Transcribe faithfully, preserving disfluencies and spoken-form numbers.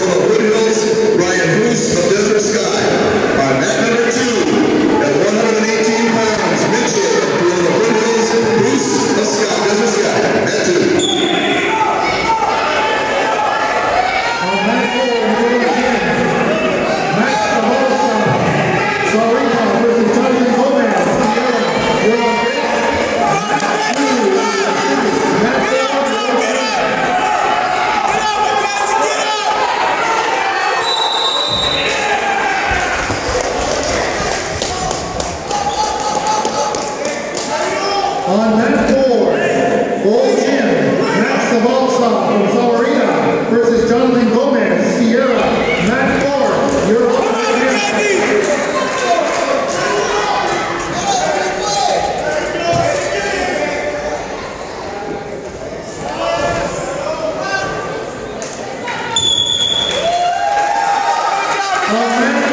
from the Foothills, Ryan Bruce of Desert Sky. On mat number two, at one hundred eighteen pounds, Mitchell from the Foothills, Bruce of Sky, Desert Sky. Mat two. On mat four, number ten, Max Cahosa, Sarita versus Jonathan Gomez. You're on deck. Mat two, mat four, on mat four, Bull Gym, Max Cahosa from Sawarita versus Jonathan Gomez, Sierra. Mat four, you're on deck. On mat